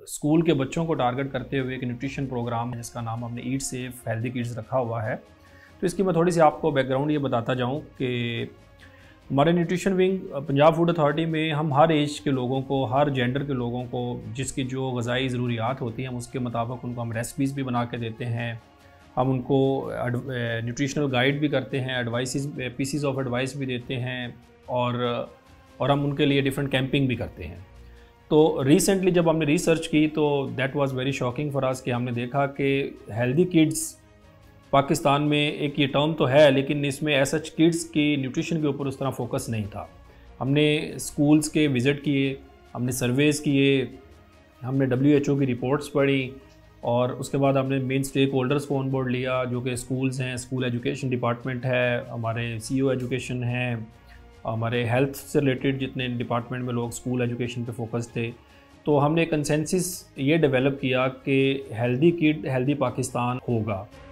School के बच्चों को टारगेट करते हुए एक न्यूट्रिशन प्रोग्राम है जिसका नाम हमने ईट सेफ हेल्दी किड्स रखा हुआ है। तो इसकी मैं थोड़ी सी आपको बैकग्राउंड ये बताता जाऊँ कि हमारे nutrition wing Punjab food authority में हम हर एज के लोगों को, हर जेंडर के लोगों को जिसकी जो ग़िज़ाई ज़रूरियात होती हैं हम उसके मुताबिक उनको हम रेसिपीज़ भी बना के देते हैं। हम उनको न्यूट्रिशनल गाइड भी करते हैं, पीसीज ऑफ एडवाइस भी देते हैं और हम उनके लिए डिफरेंट कैंपिंग भी करते हैं। तो रिसेंटली जब हमने रिसर्च की तो that was very shocking for us कि हमने देखा कि हेल्दी किड्स पाकिस्तान में एक ये टर्म तो है लेकिन इसमें ऐसा किड्स की न्यूट्रिशन के ऊपर उस तरह फोकस नहीं था। हमने स्कूल्स के विज़िट किए, हमने सर्वेज़ किए, हमने WHO की रिपोर्ट्स पढ़ी और उसके बाद हमने मेन स्टेक होल्डर्स को ऑन बोर्ड लिया जो कि स्कूल्स हैं, स्कूल एजुकेशन डिपार्टमेंट है, हमारे CEO एजुकेशन हैं, हमारे हेल्थ से रिलेटेड जितने डिपार्टमेंट में लोग स्कूल एजुकेशन पे फोकस थे। तो हमने कंसेंसस ये डेवलप किया कि हेल्दी किड हेल्दी पाकिस्तान होगा।